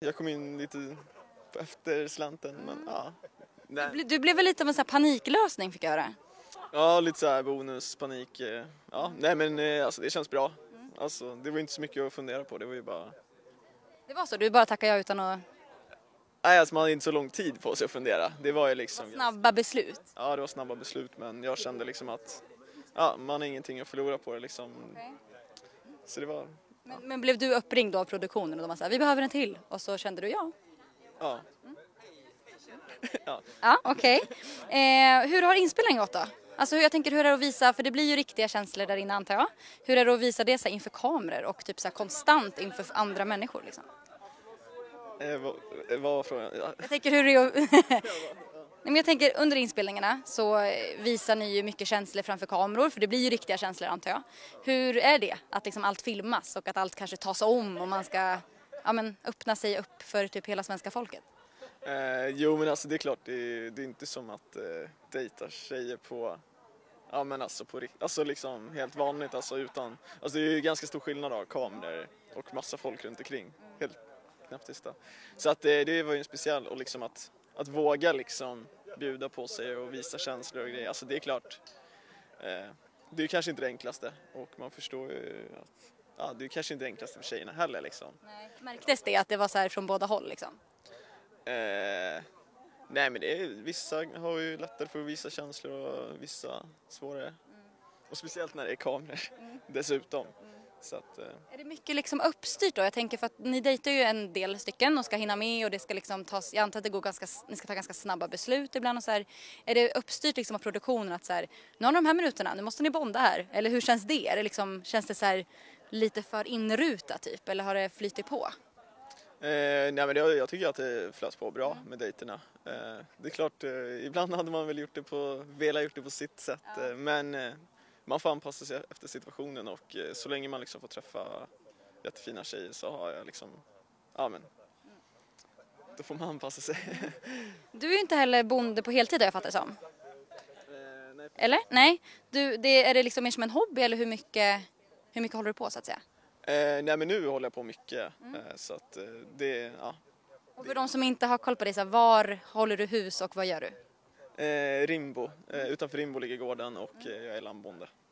jag kom in lite på efterslanten, men ja. Nej. Du blev väl lite av en sån här paniklösning fick jag höra? Ja, lite så här bonus, panik. Ja, nej men alltså det känns bra. Alltså det var inte så mycket att fundera på, det var ju bara... Det var så, du bara tackade ja utan att... Nej, alltså man hade inte så lång tid på sig att fundera. Det var ju liksom... Snabba beslut? Ja, det var snabba beslut, men jag kände liksom att ja, man har ingenting att förlora på det liksom. Okay. Så det var... Men blev du uppringd då av produktionen och de sa vi behöver en till? Och så kände du ja? Ja. Ja. Ja, okej. Hur har inspelningen gått då? Alltså jag tänker hur är det att visa, för det blir ju riktiga känslor där inne antar jag. Hur är det att visa det så här inför kameror och typ så här konstant inför andra människor liksom? Vad var frågan? Ja. Jag tänker hur det är att... Nej, men jag tänker under inspelningarna så visar ni ju mycket känslor framför kameror, för det blir ju riktiga känslor antar jag. Hur är det att liksom allt filmas och att allt kanske tas om och man ska öppna sig upp för typ hela svenska folket? Jo men alltså det är klart, det är inte som att dejta tjejer på, ja men alltså på alltså liksom helt vanligt, alltså utan, alltså det är ju ganska stor skillnad av kameror och massa folk runt omkring, helt knappt tysta. Så att det var ju en speciell, och liksom att våga liksom bjuda på sig och visa känslor och grejer, alltså det är klart, det är kanske inte det enklaste, och man förstår ju att ja, det är kanske inte det enklaste för tjejerna heller liksom. Nej. Märktes det att det var så här från båda håll liksom? Nej men vissa har ju lättare för att visa känslor och vissa svårare. Och speciellt när det är kameror dessutom. Så att, Är det mycket liksom uppstyrt då? Jag tänker för att ni dejtar ju en del stycken och ska hinna med och det ska liksom tas, jag antar att det går ni ska ta ganska snabba beslut ibland och så här. Är det uppstyrt liksom av produktionen att så här, nu har ni de här minuterna, nu måste ni bonda här? Eller hur känns det? Är det liksom, känns det så här lite för inrutat typ, eller har det flyttit på? nej men jag tycker att det flöt på bra med dejterna. Det är klart, ibland hade man väl velat gjort det på sitt sätt, men man får anpassa sig efter situationen, och så länge man liksom får träffa jättefina tjejer så har jag liksom, ja men, då får man anpassa sig. Du är ju inte heller bonde på heltid jag fattar det som. Nej. Eller? Nej? Är det liksom mer som en hobby eller hur mycket håller du på så att säga? Nej men nu håller jag på mycket, så att det, ja. Och för de som inte har koll på det, så här, var håller du hus och vad gör du? Rimbo, utanför Rimbo ligger gården och jag är lammabonde.